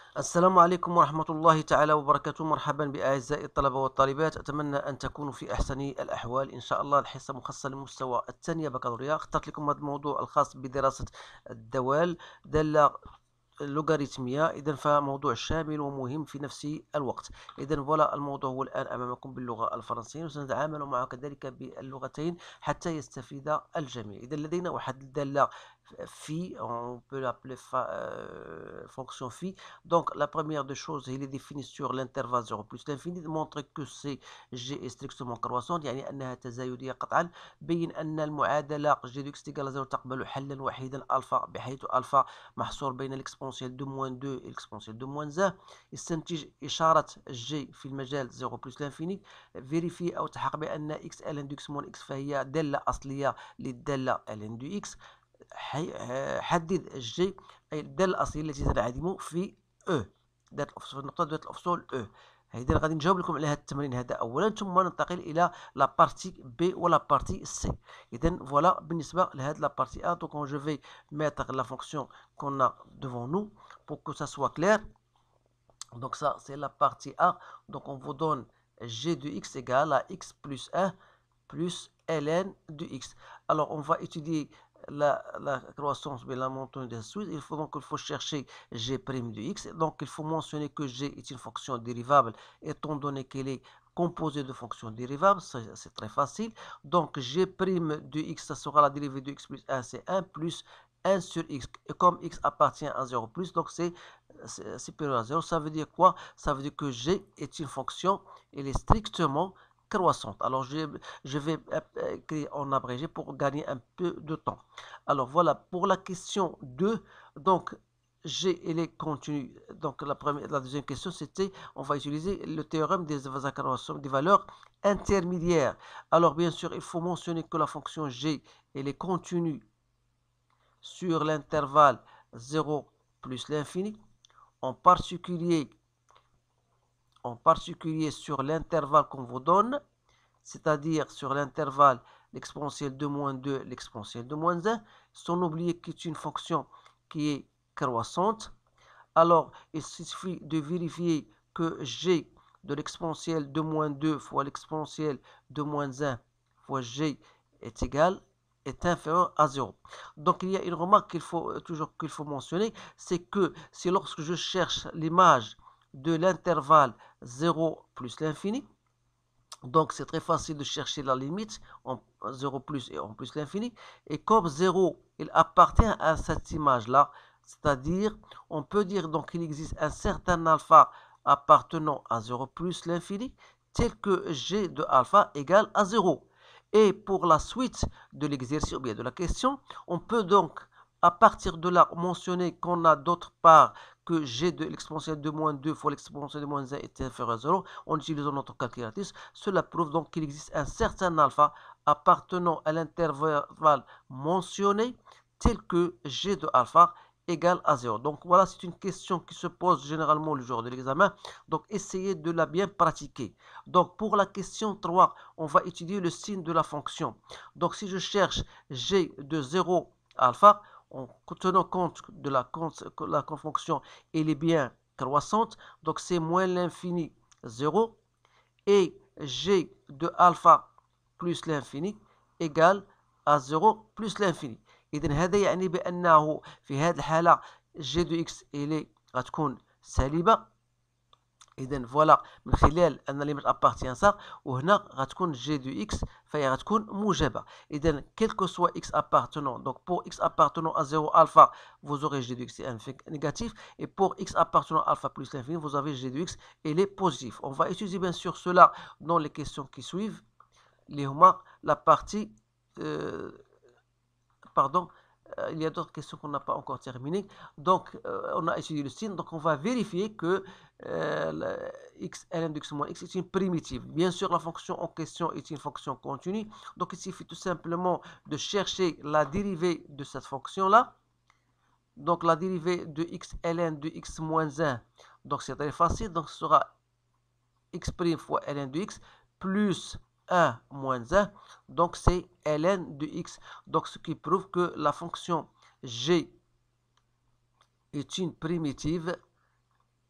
السلام عليكم ورحمة الله تعالى وبركاته. مرحبا بأعزائي الطلبة والطالبات، أتمنى أن تكونوا في أحسن الأحوال إن شاء الله. الحصة مخصصة لمستوى الثانية بكالوريا. اخترت لكم هذا الموضوع الخاص بدراسة الدوال، دالة اللوغاريتمية. إذا فموضوع شامل ومهم في نفس الوقت. إذا فوالا الموضوع هو الآن أمامكم باللغة الفرنسية، وسنتعامل معه كذلك باللغتين حتى يستفيد الجميع. إذا لدينا واحد الدالة phi, on peut l'appeler fonction phi. Donc la première des choses, il est défini sur l'intervalle 0 plus l'infini، montre que c'est g est strictement croissante، يعني أنها تزايدية قطعا. بين أن المعادلة g de x égale 0 تقبل حلا وحيدا ألفا، بحيث ألفا محصور بين l'exponentielle de moins 2 et l'exponentielle de moins 1. استنتج إشارة g في المجال 0 plus l'infini. vérifier أو تحقق بأن x ln de x moins x فهي دالة أصلية للدالة ln de x. حدد الجي أي الدالة الأصلية التي تنعدم في أو، في النقطة ذات الأفصول أو. إذا غادي نجاوب لكم على هذا التمرين هذا أولا، ثم ننتقل إلى لا بارتي بي ولا بارتي سي. إذا فوالا بالنسبة لهاد لا بارتي أ. دونك جو في mettre la fonction qu'on a devant nous pour que ça soit clair. Donc ça c'est la partie A. Donc on vous donne g de x égale à x plus 1 plus ln de x. Alors on va étudier la croissance de la montagne de suite. Il faut chercher g' de x. Donc il faut mentionner que g est une fonction dérivable étant donné qu'elle est composée de fonctions dérivables. C'est très facile. Donc g' de x, ça sera la dérivée de x plus 1, c'est 1 plus 1 sur x. Et comme x appartient à 0 plus, donc c'est supérieur à 0. Ça veut dire quoi? Ça veut dire que g est une fonction, elle est strictement croissante. Alors je vais écrire en abrégé pour gagner un peu de temps. Alors voilà pour la question 2. Donc g elle est continue. Donc la deuxième question c'était, on va utiliser le théorème des des valeurs intermédiaires. Alors bien sûr il faut mentionner que la fonction g elle est continue sur l'intervalle 0 plus l'infini, en particulier sur l'intervalle qu'on vous donne, c'est-à-dire sur l'intervalle l'exponentielle de moins 2, l'exponentielle de moins 1, sans oublier qu'il est une fonction qui est croissante. Alors, il suffit de vérifier que g de l'exponentielle de moins 2 fois l'exponentielle de moins 1 fois g est inférieur à 0. Donc, il y a une remarque qu'il faut mentionner, c'est que c'est lorsque je cherche l'image de l'intervalle 0 plus l'infini. Donc, c'est très facile de chercher la limite en 0 plus et en plus l'infini. Et comme 0, il appartient à cette image-là, c'est-à-dire, on peut dire donc qu'il existe un certain alpha appartenant à 0 plus l'infini, tel que g de alpha égale à 0. Et pour la suite de l'exercice ou bien de la question, on peut donc à partir de là mentionner qu'on a d'autre part que g de l'exponentielle de moins 2 fois l'exponentielle de moins 1 est inférieur à 0 en utilisant notre calculatrice. Cela prouve donc qu'il existe un certain alpha appartenant à l'intervalle mentionné tel que g de alpha égale à 0. Donc voilà, c'est une question qui se pose généralement le jour de l'examen. Donc essayez de la bien pratiquer. Donc pour la question 3, on va étudier le signe de la fonction. Donc si je cherche g de 0 alpha, en tenant compte de la fonction, elle est bien croissante, donc c'est moins l'infini 0, et g de alpha plus l'infini égale à 0 plus l'infini. إذن هذا يعني بأنه في هذه الحالة g de x غتكون سالبة. إذن فوالا من خلال أن ليميت أبارتيان سا، وهنا غتكون جي دو إكس فهي غتكون موجبة. إذن كيل كو سوا إكس أبارتونون، دونك بور إكس أبارتونون à 0 ألفا vous aurez g de x négatif, et pour x appartenant à alpha plus l'infini vous avez g de x et les positifs. On va utiliser bien sûr cela dans les questions qui suivent, اللي هما la partie pardon, il y a d'autres questions qu'on n'a pas encore terminées. Donc, on a étudié le signe. Donc, on va vérifier que x ln de x moins x est une primitive. Bien sûr, la fonction en question est une fonction continue. Donc, il suffit tout simplement de chercher la dérivée de cette fonction-là. Donc, la dérivée de x ln de x moins 1. Donc, c'est très facile. Donc, ce sera x' fois ln de x plus 1 moins 1, donc c'est ln de x. Donc ce qui prouve que la fonction g est une primitive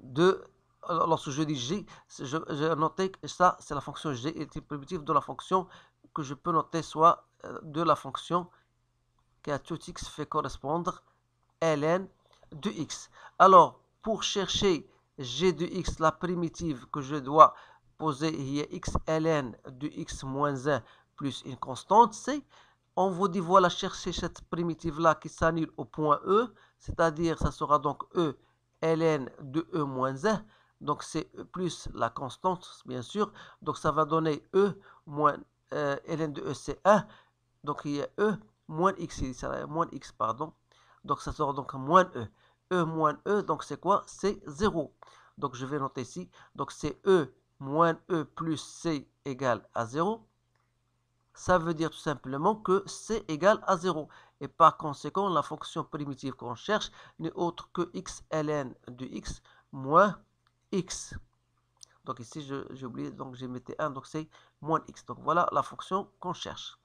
lorsque je dis J, j'ai noté que ça, c'est la fonction J et est primitive de la fonction que je peux noter soit de la fonction qui à tout x fait correspondre ln de x. Alors, pour chercher g de x, la primitive que je dois poser, il y a x ln de x moins 1 plus une constante c. On vous dit, voilà, chercher cette primitive-là qui s'annule au point E, c'est-à-dire, ça sera donc E ln de E moins 1. Donc, c'est plus la constante, bien sûr. Donc, ça va donner E moins ln de E, c'est 1. Donc, il y a E moins x, moins x, pardon. Donc, ça sera donc moins E. E moins E, donc c'est quoi? C'est 0. Donc, je vais noter ici. Donc, c'est E moins E plus C égale à 0. Ça veut dire tout simplement que C égale à 0. Et par conséquent, la fonction primitive qu'on cherche n'est autre que x ln de x moins x. Donc ici, j'ai oublié, donc j'ai mis 1, donc c'est moins x. Donc voilà la fonction qu'on cherche.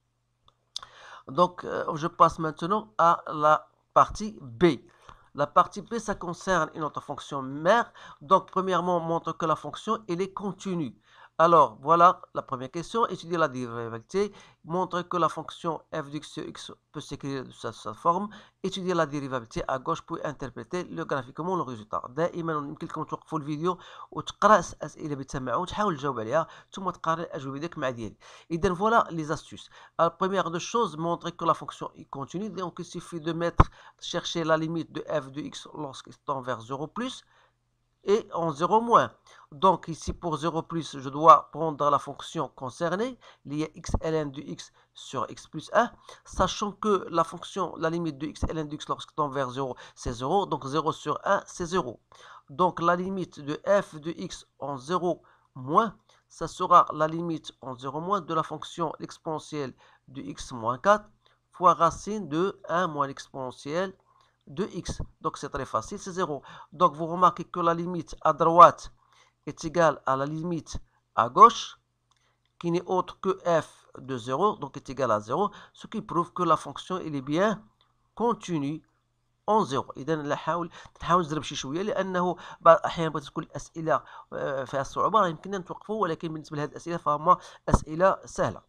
Donc, je passe maintenant à la partie B. La partie B, ça concerne une autre fonction mère. Donc, premièrement, on montre que la fonction, elle est continue. Alors, voilà la première question. Étudier la dérivabilité. Montrer que la fonction f de x sur x peut s'écrire de cette forme. Étudier la dérivabilité à gauche pour interpréter graphiquement le résultat. دائما يمكنكم توقفوا الفيديو وتقرا الاسئله بالتمعن وتحاول تجاوب عليها ثم تقارن الاجوبه ديالك مع ديالي. اذا voilà les astuces. La première des choses, montrer que la fonction est continue. Donc, il suffit de chercher la limite de f de x lorsqu'il tend vers 0 plus et en 0 moins. Donc, ici, pour 0 plus, je dois prendre la fonction concernée, liée x ln de x sur x plus 1, sachant que la limite de x ln de x lorsqu'il tend vers 0, c'est 0. Donc, 0 sur 1, c'est 0. Donc, la limite de f de x en 0 moins, ça sera la limite en 0 moins de la fonction exponentielle de x moins 4 fois racine de 1 moins l'exponentielle de x. Donc, c'est très facile, c'est 0. Donc, vous remarquez que la limite à droite est égale à la limite à gauche, qui n'est autre que f de 0, donc est égal à 0, ce qui prouve que la fonction elle est bien continue en 0. إذا نحاول نضرب شي شويه لانه بعض الاحيان بغيت تكون الاسئله فيها الصعوبه يمكننا نتوقفوا ولكن بالنسبه لهذه الاسئله فهم اسئله سهله.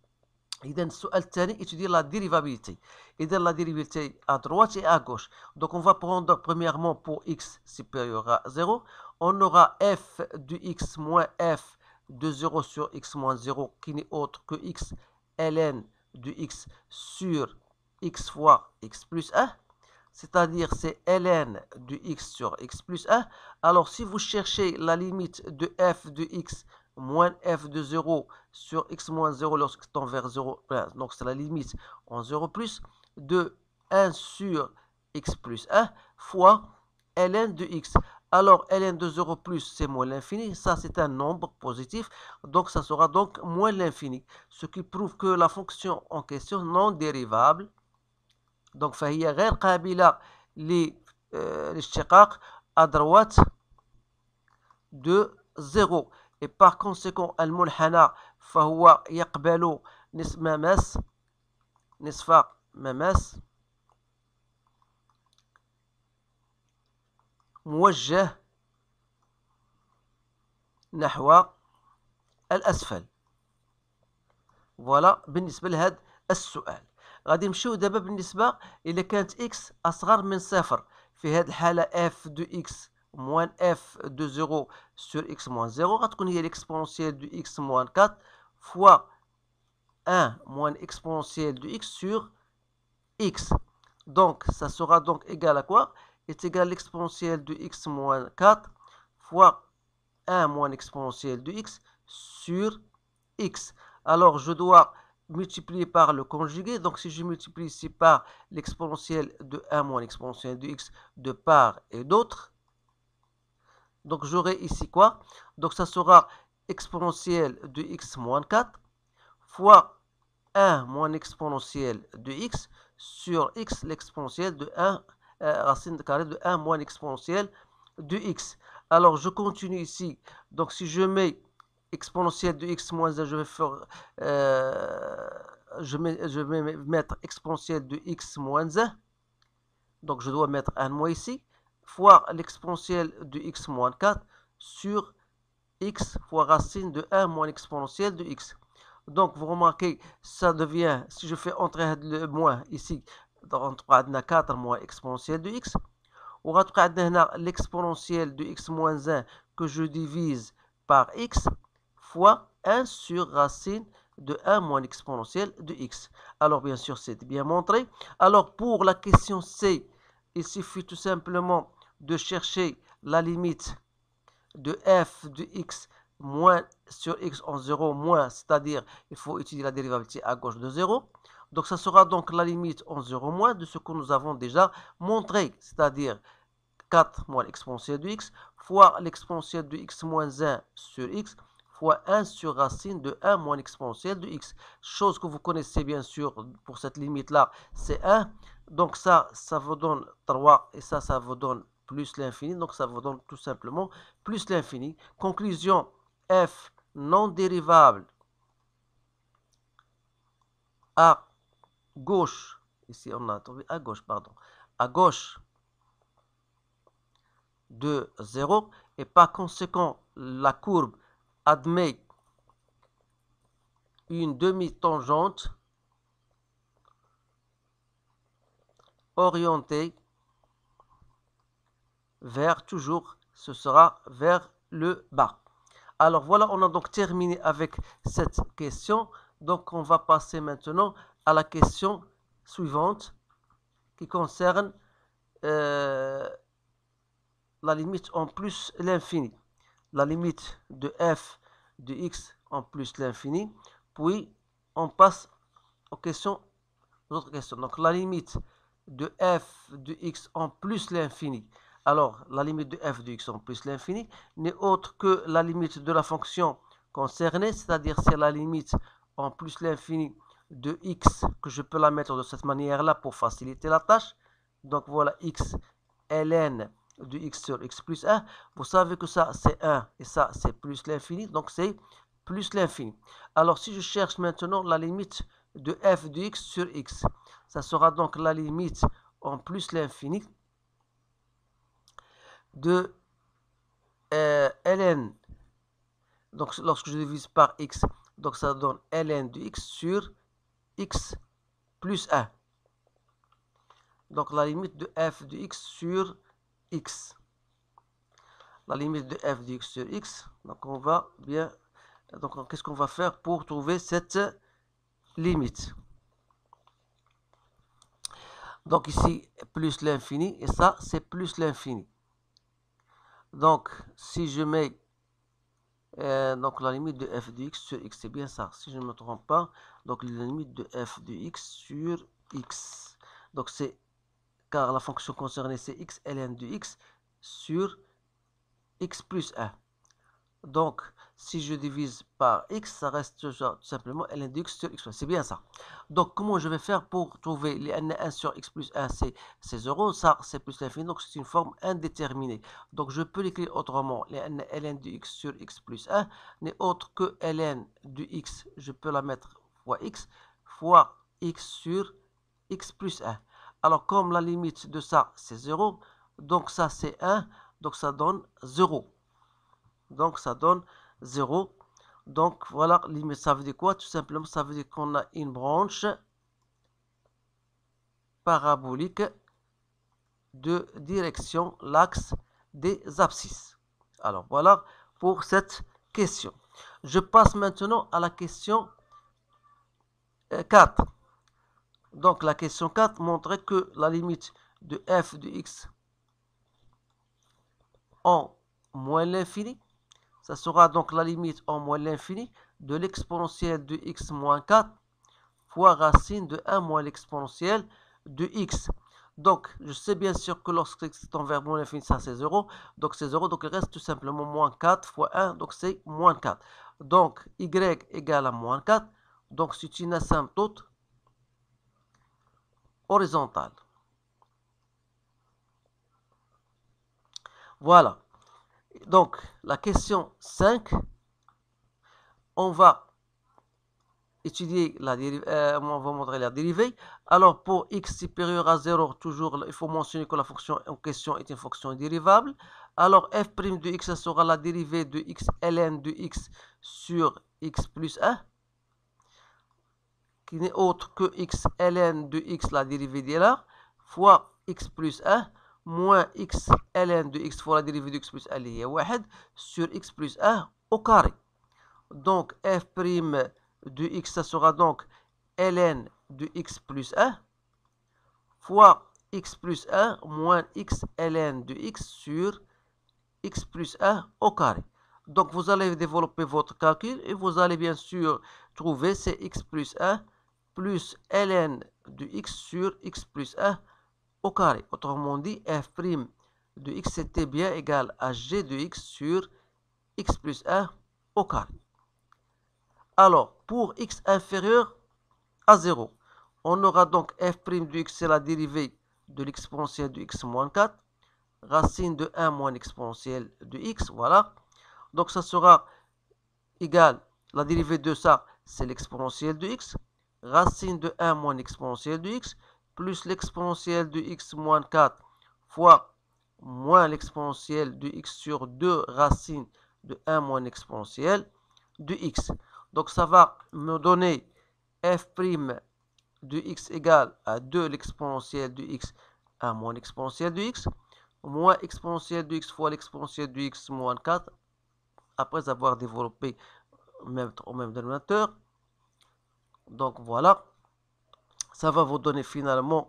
إذا السؤال الثاني étudier la dérivabilité. إذا la dérivabilité à droite et à gauche. Donc on va prendre premièrement pour x supérieur à 0, on aura f de x moins f de 0 sur x moins 0 qui n'est autre que x ln de x sur x fois x plus 1. C'est-à-dire c'est ln de x sur x plus 1. Alors si vous cherchez la limite de f de x moins f de 0 sur x moins 0 lorsque tend vers 0, donc c'est la limite en 0 plus, de 1 sur x plus 1 fois ln de x. Alors ln de 0 plus, c'est moins l'infini, ça c'est un nombre positif, donc ça sera donc moins l'infini, ce qui prouve que la fonction en question non dérivable, donc فهي غير قابلة للاشتقاق à droite de 0. Et par conséquent المنحنى فهو يقبل نصف مماس موجه نحو الأسفل. فوالا بالنسبة لهذا السؤال. غادي نمشيو دابا بالنسبة إلا كانت x أصغر من صفر. في هذه الحالة f de x moins f de 0 sur x moins 0 غتكون هي l'exponentielle de x moins 4 fois 1 moins l'exponentielle de x sur x. Donc, ça sera donc égal à quoi? Est égal à l'exponentielle de x moins 4 fois 1 moins l'exponentielle de x sur x. Alors, je dois multiplier par le conjugué. Donc, si je multiplie ici par l'exponentielle de 1 moins l'exponentielle de x de part et d'autre, donc j'aurai ici quoi? Donc, ça sera exponentielle de x moins 4 fois 1 moins l'exponentielle de x sur x, l'exponentielle de 1, racine de carré de 1 moins l'exponentielle de x. Alors, je continue ici. Donc, si je mets exponentielle de x moins 1, je vais faire, je vais mettre exponentielle de x moins 1. Donc, je dois mettre un moins ici. fois l'exponentielle de x moins 4 sur x fois racine de 1 moins l'exponentielle de x. Donc, vous remarquez, ça devient, si je fais entrer le moins ici, donc on a 4 moins exponentielle de x. On a l'exponentielle de x moins 1 que je divise par x fois 1 sur racine de 1 moins l'exponentielle de x. Alors, bien sûr, c'est bien montré. Alors, pour la question C, il suffit tout simplement de chercher la limite de f de x moins sur x en 0 moins, c'est-à-dire il faut étudier la dérivabilité à gauche de 0. Donc ça sera donc la limite en 0 moins de ce que nous avons déjà montré, c'est-à-dire 4 moins l'exponentielle de x fois l'exponentielle de x moins 1 sur x fois 1 sur racine de 1 moins l'exponentielle de x. Chose que vous connaissez bien sûr pour cette limite-là, c'est 1. Donc ça vous donne 3 et ça vous donne plus l'infini. Donc ça vous donne tout simplement plus l'infini. Conclusion, f non dérivable à gauche, ici on a trouvé à gauche, pardon, à gauche de 0 et par conséquent la courbe admet une demi-tangente orientée vers toujours, ce sera vers le bas. Alors voilà, on a donc terminé avec cette question. Donc on va passer maintenant à la question suivante qui concerne la limite en plus l'infini. La limite de f de x en plus l'infini. Puis on passe aux autres questions. Donc la limite de f de x en plus l'infini. Alors la limite de f de x en plus l'infini n'est autre que la limite de la fonction concernée, c'est-à-dire c'est la limite en plus l'infini de x, que je peux la mettre de cette manière-là pour faciliter la tâche. Donc voilà x ln de x sur x plus 1. Vous savez que ça c'est 1 et ça c'est plus l'infini, donc c'est plus l'infini. Alors si je cherche maintenant la limite de f de x sur x, ça sera donc la limite en plus l'infini de ln. Donc lorsque je divise par x, donc ça donne ln de x sur x plus 1. Donc la limite de f de x sur x. La limite de f de x sur x. Donc on va bien. Donc qu'est-ce qu'on va faire pour trouver cette limite? Donc ici plus l'infini et ça c'est plus l'infini. Donc si je mets donc la limite de f de x sur x, c'est bien ça, si je ne me trompe pas. Donc la limite de f de x sur x. Donc c'est, car la fonction concernée c'est x ln de x sur x plus 1. Donc si je divise par x, ça reste tout simplement ln de x sur x plus 1. C'est bien ça. Donc comment je vais faire pour trouver les n1 sur x plus 1, c'est 0, ça c'est plus l'infini, donc c'est une forme indéterminée. Donc je peux l'écrire autrement, les ln de x sur x plus 1 n'est autre que ln de x, je peux la mettre fois x sur x plus 1. Alors comme la limite de ça c'est 0, donc ça c'est 1, donc ça donne 0. Donc ça donne 0. Donc voilà, limite, ça veut dire quoi? Tout simplement, ça veut dire qu'on a une branche parabolique de direction l'axe des abscisses. Alors voilà pour cette question. Je passe maintenant à la question 4. Donc la question 4 montrait que la limite de f de x en moins l'infini, ça sera donc la limite en moins l'infini de l'exponentielle de x moins 4 fois racine de 1 moins l'exponentielle de x. Donc, je sais bien sûr que lorsque c'est envers moins l'infini, ça c'est 0. Donc, c'est 0. Donc, il reste tout simplement moins 4 fois 1. Donc, c'est moins 4. Donc, y égale à moins 4. Donc, c'est une asymptote horizontale. Voilà. Donc, la question 5, on va étudier on va montrer la dérivée. Alors, pour x supérieur à 0, toujours, il faut mentionner que la fonction en question est une fonction dérivable. Alors, f' de x, ça sera la dérivée de x ln de x sur x plus 1, qui n'est autre que x ln de x, la dérivée d'Euler, fois x plus 1, moins x ln de x fois la dérivée de x plus 1, qui est 1, sur x plus 1 au carré. Donc, f' de x, ça sera donc ln de x plus 1 fois x plus 1 moins x ln de x sur x plus 1 au carré. Donc, vous allez développer votre calcul et vous allez bien sûr trouver c'est x plus 1 plus ln de x sur x plus 1 au carré. Autrement dit, f' de x était bien égal à g de x sur x plus 1 au carré. Alors, pour x inférieur à 0, on aura donc f' de x, c'est la dérivée de l'exponentielle de x moins 4, racine de 1 moins l'exponentielle de x, voilà. Donc, ça sera égal, la dérivée de ça, c'est l'exponentielle de x, racine de 1 moins l'exponentielle de x, plus l'exponentielle de x moins 4 fois moins l'exponentielle de x sur 2 racines de 1 moins l'exponentielle de x. Donc, ça va me donner f' de x égale à 2 l'exponentielle de x 1 moins l'exponentielle de x, moins exponentielle de x fois l'exponentielle de x moins 4, après avoir développé au même dénominateur. Donc, voilà. Ça va vous donner finalement,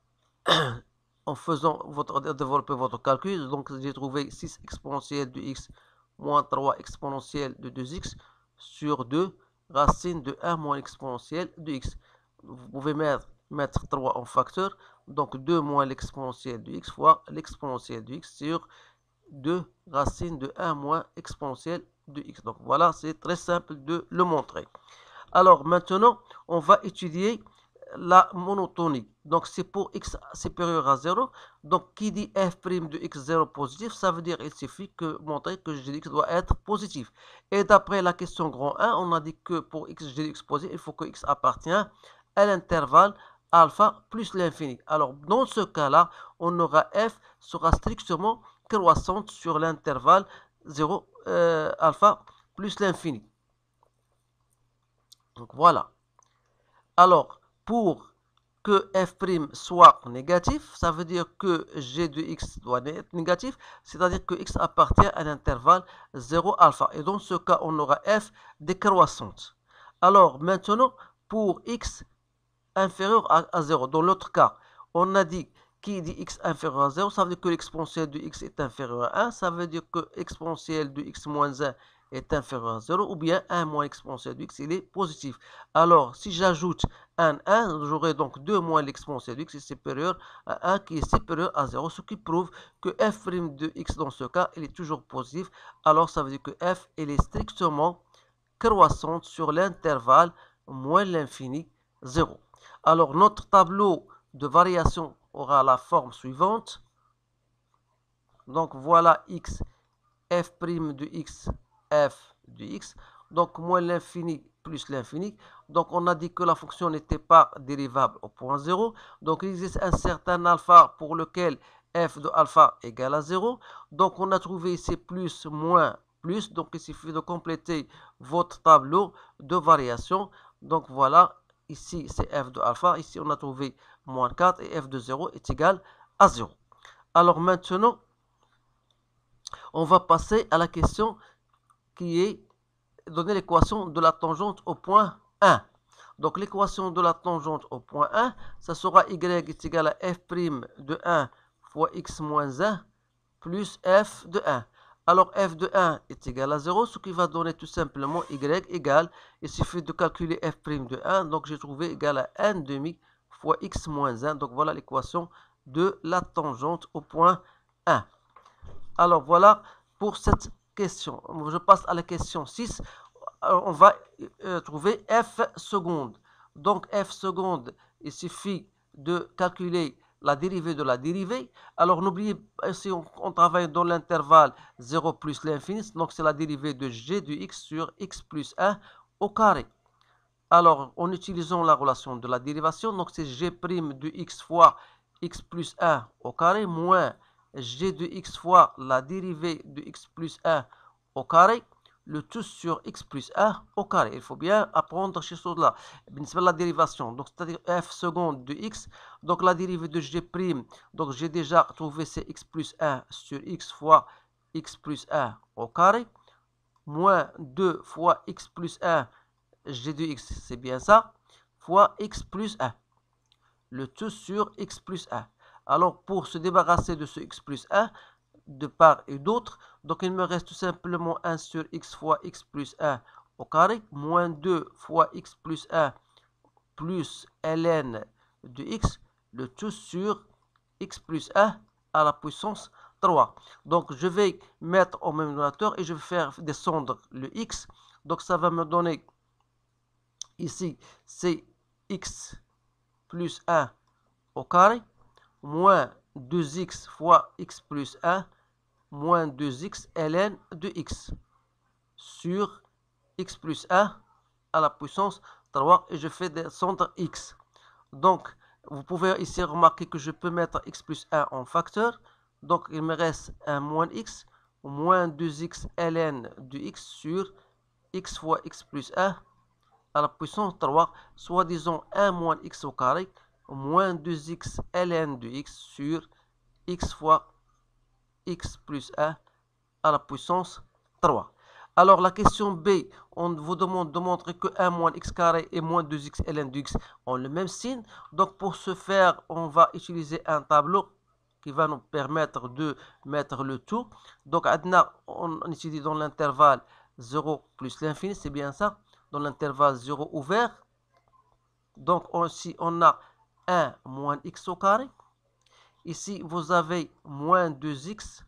en faisant développer votre calcul, donc j'ai trouvé 6 exponentielle de x moins 3 exponentielle de 2x sur 2 racine de 1 moins exponentielle de x. Vous pouvez mettre 3 en facteur, donc 2 moins l'exponentielle de x fois l'exponentielle de x sur 2 racine de 1 moins exponentielle de x. Donc voilà, c'est très simple de le montrer. Alors maintenant, on va étudier la monotonie. Donc c'est pour x supérieur à 0. Donc qui dit f' de x0 positif, ça veut dire qu'il suffit que montrer que g de x doit être positif. Et d'après la question grand 1, on a dit que pour x, g de x positif, il faut que x appartient à l'intervalle alpha plus l'infini. Alors dans ce cas-là, on aura f sera strictement croissante sur l'intervalle 0 alpha plus l'infini. Donc voilà. Alors, pour que f' soit négatif, ça veut dire que g de x doit être négatif, c'est-à-dire que x appartient à l'intervalle 0 alpha. Et dans ce cas, on aura f décroissante. Alors, maintenant, pour x inférieur à 0, dans l'autre cas, on a dit qui dit x inférieur à 0, ça veut dire que l'exponentielle de x est inférieur à 1, ça veut dire que l'exponentielle de x moins 1 est inférieur à 0, ou bien 1 moins l'exponentielle de x, il est positif. Alors, si j'ajoute un 1, j'aurai donc 2 moins l'exponentielle de x est supérieur à 1 qui est supérieur à 0, ce qui prouve que f' de x dans ce cas, il est toujours positif. Alors, ça veut dire que f, elle est strictement croissante sur l'intervalle moins l'infini 0. Alors, notre tableau de variation aura la forme suivante. Donc, voilà x, f' de x, f de x. Donc, moins l'infini plus l'infini. Donc, on a dit que la fonction n'était pas dérivable au point 0. Donc, il existe un certain alpha pour lequel f de alpha égale à 0. Donc, on a trouvé ici plus, moins, plus. Donc, il suffit de compléter votre tableau de variation. Donc, voilà. Ici, c'est f de alpha. Ici, on a trouvé moins 4 et f de 0 est égal à 0. Alors maintenant, on va passer à la question qui est donner l'équation de la tangente au point 1. Donc l'équation de la tangente au point 1, ça sera y est égal à f' de 1 fois x moins 1 plus f de 1. Alors f de 1 est égal à 0, ce qui va donner tout simplement y égale, il suffit de calculer f' de 1, donc j'ai trouvé égal à 1 demi fois x moins 1. Donc voilà l'équation de la tangente au point 1. Alors voilà pour cette question. Je passe à la question 6. On va trouver f seconde. Donc f seconde, il suffit de calculer la dérivée de la dérivée. Alors n'oubliez pas, si on travaille dans l'intervalle 0 plus l'infini, donc c'est la dérivée de g de x sur x plus 1 au carré. Alors, en utilisant la relation de la dérivation, donc c'est g' de x fois x plus 1 au carré moins g de x fois la dérivée de x plus 1 au carré, le tout sur x plus 1 au carré. Il faut bien apprendre ces choses-là. La dérivation, donc c'est-à-dire f seconde de x, donc la dérivée de g', donc j'ai déjà trouvé c'est x plus 1 sur x fois x plus 1 au carré, moins 2 fois x plus 1 g de x, c'est bien ça, fois x plus 1. Le tout sur x plus 1. Alors, pour se débarrasser de ce x plus 1, de part et d'autre, donc il me reste tout simplement 1 sur x fois x plus 1 au carré, moins 2 fois x plus 1 plus ln de x, le tout sur x plus 1 à la puissance 3. Donc, je vais mettre au même dénominateur et je vais faire descendre le x. Donc, ça va me donner ici, c'est x plus 1 au carré, moins 2x fois x plus 1, moins 2x ln de x sur x plus 1 à la puissance 3 et je fais descendre x. Donc, vous pouvez ici remarquer que je peux mettre x plus 1 en facteur. Donc, il me reste un moins x, moins 2x ln de x sur x fois x plus 1 à la puissance 3, soit disons 1 moins x au carré, moins 2x ln de x sur x fois x plus 1 à la puissance 3. Alors la question B, on vous demande de montrer que 1 moins x carré et moins 2x ln de x ont le même signe. Donc pour ce faire, on va utiliser un tableau qui va nous permettre de mettre le tout. Donc on utilise dans l'intervalle 0 plus l'infini, c'est bien ça, dans l'intervalle 0 ouvert. Donc ici on a 1 moins x au carré. Ici vous avez moins 2x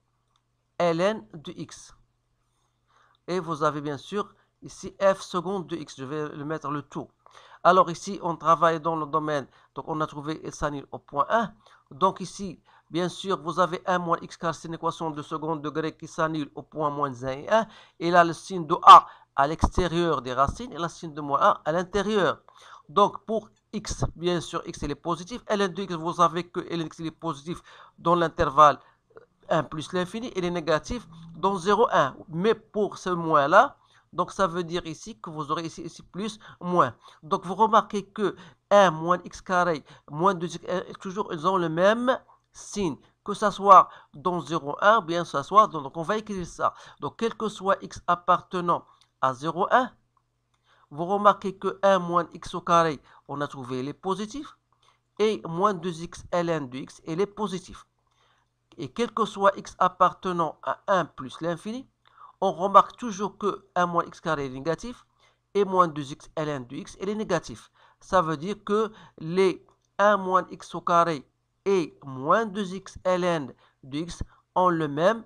ln de x. Et vous avez bien sûr ici f seconde de x. Je vais le mettre le tout. Alors ici, on travaille dans le domaine. Donc on a trouvé S s'annule au point 1. Donc ici, bien sûr, vous avez 1 moins x car c'est une équation de second degré qui s'annule au point moins 1 et 1. Et là, le signe de a à l'extérieur des racines et le signe de moins 1 à l'intérieur. Donc pour x, bien sûr, x il est positif. ln de x, vous savez que ln x il est positif dans l'intervalle 1 plus l'infini, il est négatif dans 0, 1. Mais pour ce moins-là, donc ça veut dire ici que vous aurez ici plus, moins. Donc vous remarquez que 1 moins x carré, moins 2x, toujours ils ont le même signe. Que ça soit dans 0, 1, bien ça soit, donc on va écrire ça. Donc quel que soit x appartenant à 0, 1, vous remarquez que 1 moins x au carré, on a trouvé les positifs. Et moins 2x ln de x, il est positif. Et quel que soit x appartenant à 1 plus l'infini, on remarque toujours que 1 moins x carré est négatif et moins 2x ln de x est négatif. Ça veut dire que les 1 moins x au carré et moins 2x ln de x ont le même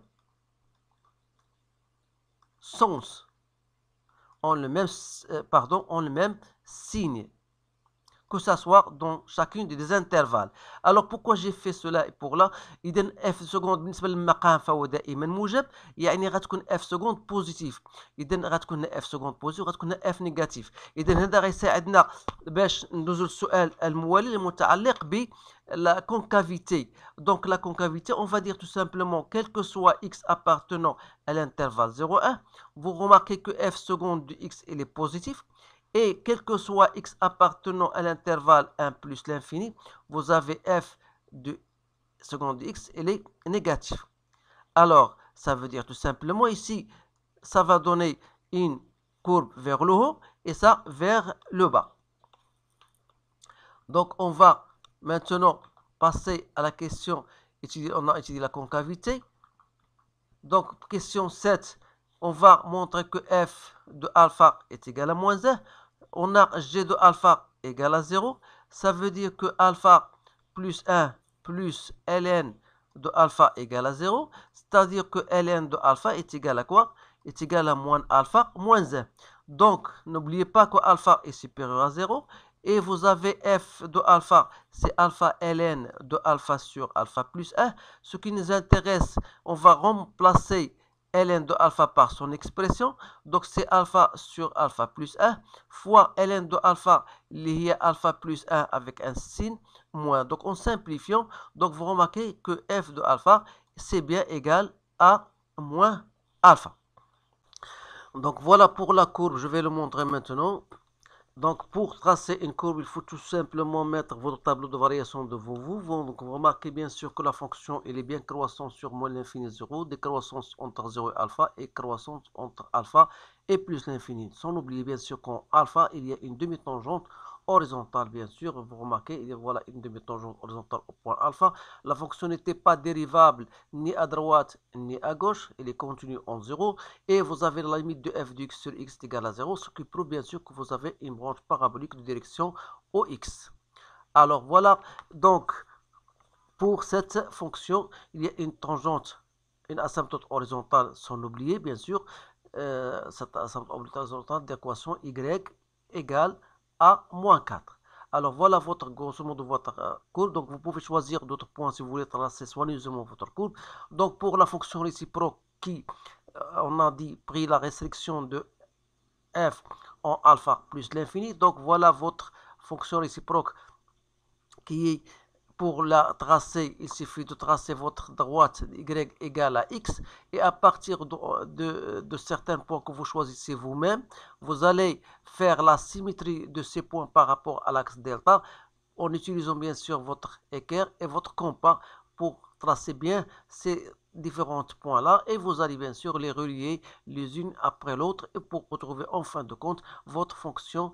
sens, ont le même signe, que ça soit dans chacune des intervalles. Alors pourquoi j'ai fait cela et pour là؟ إذا f seconde بالنسبة للمقام فهو دائما موجب، يعني غتكون f seconde بوزيتيف. إذا غتكون f seconde بوزيتيف وغتكون f نيجاتيف. إذا هذا غيساعدنا باش ندوزو للسؤال الموالي المتعلق ب la concavité. Donc la concavité, on va dire tout simplement, quel que soit x appartenant à l'intervalle 0,1, vous remarquez que f seconde de x il est positif. Et quel que soit x appartenant à l'intervalle 1 plus l'infini, vous avez f de seconde de x, elle est négatif. Alors, ça veut dire tout simplement ici, ça va donner une courbe vers le haut et ça vers le bas. Donc, on va maintenant passer à la question, on a étudié la concavité. Donc, question 7, on va montrer que f de alpha est égal à moins 1. On a g de alpha égale à 0. Ça veut dire que alpha plus 1 plus ln de alpha égale à 0. C'est-à-dire que ln de alpha est égal à quoi? Est égal à moins alpha moins 1. Donc, n'oubliez pas que alpha est supérieur à 0. Et vous avez f de alpha, c'est alpha ln de alpha sur alpha plus 1. Ce qui nous intéresse, on va remplacer ln de alpha par son expression. Donc c'est alpha sur alpha plus 1 fois ln de alpha lié à alpha plus 1 avec un signe moins. Donc en simplifiant, donc vous remarquez que f de alpha c'est bien égal à moins alpha. Donc voilà pour la courbe, je vais le montrer maintenant. Donc, pour tracer une courbe, il faut tout simplement mettre votre tableau de variation devant vous. Donc, vous remarquez bien sûr que la fonction elle est bien croissante sur moins l'infini 0, décroissance entre 0 et alpha, et croissance entre alpha et plus l'infini. Sans oublier bien sûr qu'en alpha, il y a une demi-tangente horizontale, bien sûr. Vous remarquez, il y a voilà une demi-tangente horizontale au point alpha. La fonction n'était pas dérivable ni à droite ni à gauche, elle est continue en 0. Et vous avez la limite de f de x sur x est égale à 0, ce qui prouve bien sûr que vous avez une branche parabolique de direction OX. Alors voilà, donc pour cette fonction, il y a une tangente, une asymptote horizontale, sans oublier bien sûr, cette asymptote horizontale d'équation y égale à moins 4. Alors voilà votre grosso modo votre courbe. Donc vous pouvez choisir d'autres points si vous voulez tracer soigneusement votre courbe. Donc pour la fonction réciproque qui, on a dit, pris la restriction de f en alpha plus l'infini. Donc voilà votre fonction réciproque qui est, pour la tracer, il suffit de tracer votre droite y égale à x, et à partir de certains points que vous choisissez vous-même, vous allez faire la symétrie de ces points par rapport à l'axe delta en utilisant bien sûr votre équerre et votre compas pour tracer bien ces différents points-là, et vous allez bien sûr les relier les unes après l'autre et pour retrouver en fin de compte votre fonction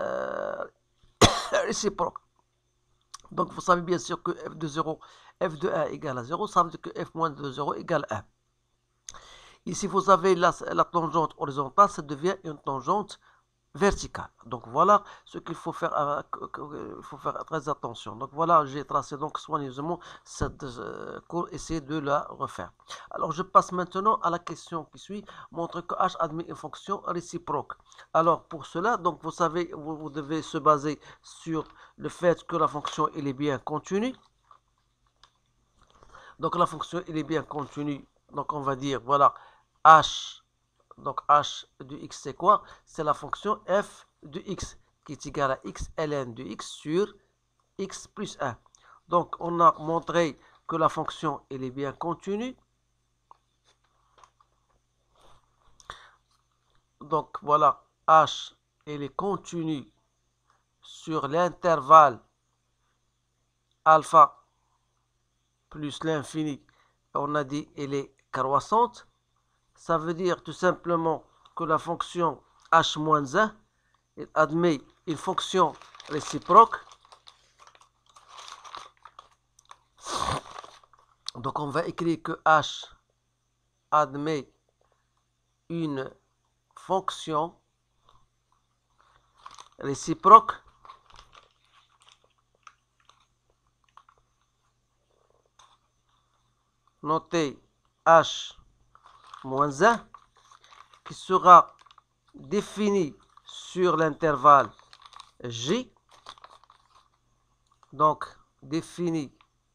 réciproque. Donc vous savez bien sûr que f de 0, f de 1 égale à 0, ça veut dire que f moins de 0 égale 1. Ici vous avez la tangente horizontale, ça devient une tangente verticale. Donc voilà ce qu'il faut faire, très attention. Donc voilà, j'ai tracé donc soigneusement cette courbe, essayez de la refaire. Alors je passe maintenant à la question qui suit, montre que h admet une fonction réciproque. Alors pour cela, donc vous savez, vous devez se baser sur le fait que la fonction elle est bien continue. Donc la fonction elle est bien continue. Donc on va dire voilà h. Donc h de x c'est quoi? C'est la fonction f de x qui est égale à x ln de x sur x plus 1. Donc on a montré que la fonction elle est bien continue. Donc voilà, h elle est continue sur l'intervalle alpha plus l'infini. On a dit elle est croissante. Ça veut dire tout simplement que la fonction h-1 admet une fonction réciproque. Donc on va écrire que h admet une fonction réciproque notée h-1 qui sera définie sur l'intervalle j. Donc définie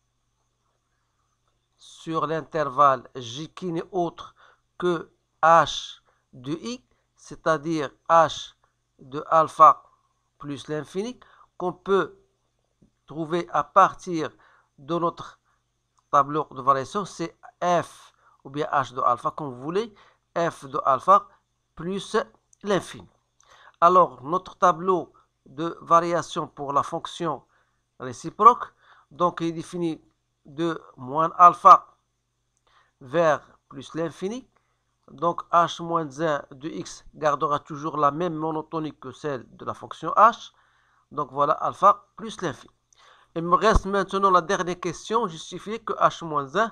sur l'intervalle j qui n'est autre que h de i, c'est-à-dire h de alpha plus l'infini, qu'on peut trouver à partir de notre tableau de variation, c'est f ou bien h de alpha, comme vous voulez, f de alpha plus l'infini. Alors, notre tableau de variation pour la fonction réciproque, donc il est défini de moins alpha vers plus l'infini. Donc h-1 de x gardera toujours la même monotonie que celle de la fonction h. Donc voilà alpha plus l'infini. Il me reste maintenant la dernière question, justifier que h-1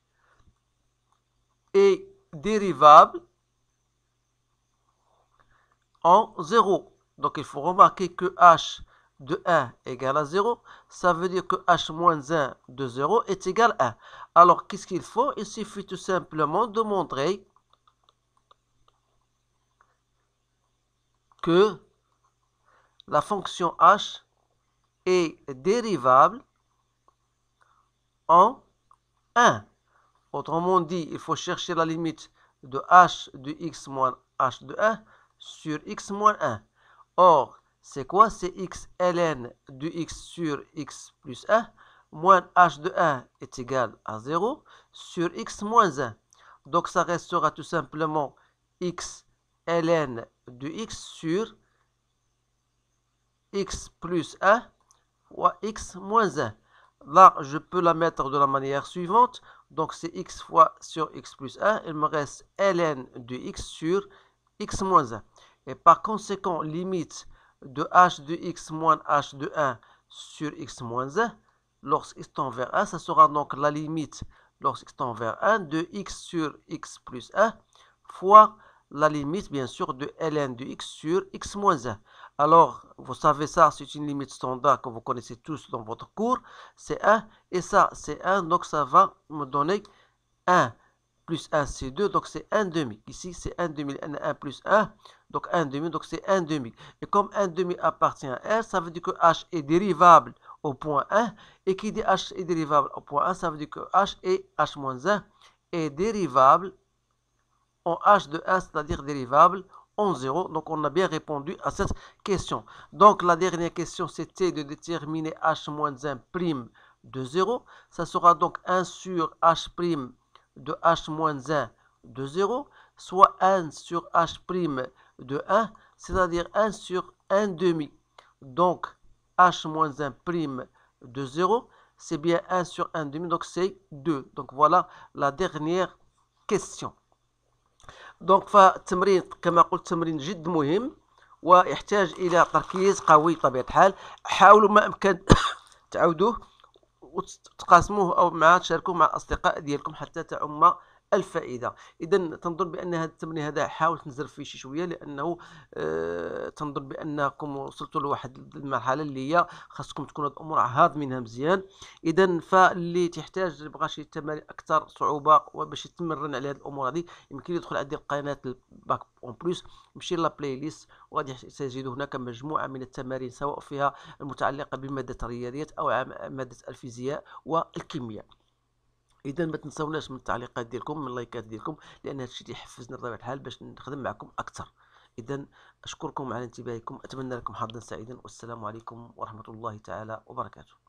est dérivable en 0. Donc il faut remarquer que h de 1 égale à 0, ça veut dire que h-1 de 0 est égal à 1. Alors qu'est-ce qu'il faut? Il suffit tout simplement de montrer que la fonction h est dérivable en 1. Autrement dit, il faut chercher la limite de h de x moins h de 1 sur x moins 1. Or, c'est quoi? C'est x ln de x sur x plus 1 moins h de 1 est égal à 0 sur x moins 1. Donc, ça restera tout simplement x ln de x sur x plus 1 fois x moins 1. Là, je peux la mettre de la manière suivante. Donc, c'est x fois sur x plus 1. Il me reste ln de x sur x moins 1. Et par conséquent, limite de h de x moins h de 1 sur x moins 1, lorsqu'x tend vers 1, ça sera donc la limite lorsqu'x tend vers 1 de x sur x plus 1 fois la limite, bien sûr, de ln de x sur x moins 1. Alors, vous savez ça, c'est une limite standard que vous connaissez tous dans votre cours. C'est 1 et ça, c'est 1. Donc, ça va me donner 1 plus 1, c'est 2. Donc, c'est 1 demi. Ici, c'est 1 demi. 1 plus 1. Donc, 1 demi. Donc, c'est 1 demi. Et comme 1 demi appartient à R, ça veut dire que H est dérivable au point 1. Et qui dit H est dérivable au point 1, ça veut dire que H est H moins 1 est dérivable en h de 1, c'est-à-dire dérivable en 0. Donc, on a bien répondu à cette question. Donc, la dernière question, c'était de déterminer h moins 1 prime de 0. Ça sera donc 1 sur h prime de h moins 1 de 0, soit 1 sur h prime de 1, c'est-à-dire 1 sur 1 demi. Donc, h moins 1 prime de 0, c'est bien 1 sur 1 demi, donc c'est 2. Donc, voilà la dernière question. دونك فالتمرين كما قلت تمرين جد مهم ويحتاج الى تركيز قوي بطبيعه الحال. حاولوا ما امكن تعودوه وتقاسموه او تشاركوه مع الاصدقاء ديالكم حتى تعم الفائده. اذا تنظن بان هذا التمرين هذا حاول تنزرف فيه شي شويه لانه تنظن بانكم وصلتوا لواحد المرحله اللي هي خاصكم تكونوا هاد الامور هاضمينها مزيان. اذا فاللي تحتاج بغى شي تمارين اكثر صعوبه وباش يتمرن على هاد الامور هذه يمكن يدخل عندي القناه الباك اون بلس، يمشي لا بلاي ليست وغادي تجد هناك مجموعه من التمارين سواء فيها المتعلقه بماده الرياضيات او ماده الفيزياء والكيمياء. اذا ما تنسوناش من التعليقات ديالكم من اللايكات ديالكم لان هذا الشيء يحفزنا بطبيعه الحال باش نخدم معكم اكثر. اذا اشكركم على انتباهكم، اتمنى لكم حظا سعيدا والسلام عليكم ورحمه الله تعالى وبركاته.